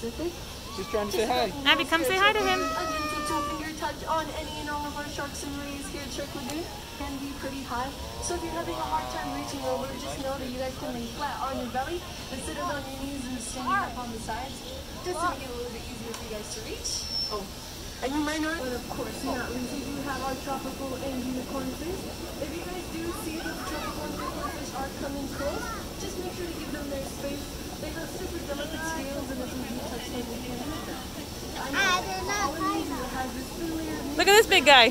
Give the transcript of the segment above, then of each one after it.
Pacific. He's trying to say hi. Abby, come say hi to him. Again, two-finger touch on any and all of our sharks and rays here at Shark Lagoon can be pretty high. So if you're having a hard time reaching over, just know that you guys can lay flat on your belly instead of on your knees and standing up on the sides, just to make it a little bit easier for you guys to reach. Oh. And you might notice, but of course not least, we do have our tropical and unicorn fish. If you guys do see that the tropical and unicorn fish are coming close, just make sure to give them their space. They have super delicate scales, and if you do touch them, you can hit them. Look at this big guy.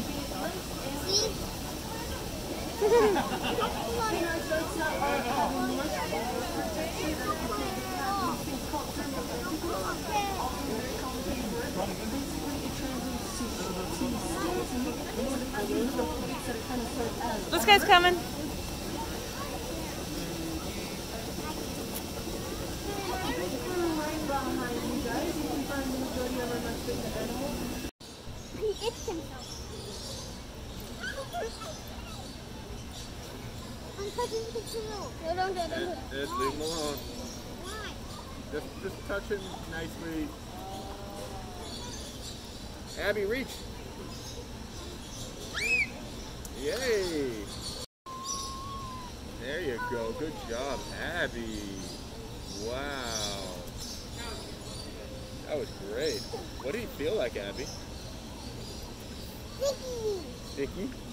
This guy's coming. Just leave him alone. Just touch him nicely. Abby, reach. Yay. There you go. Good job, Abby. Wow. That was great. What do you feel like, Abby? Sticky. Sticky?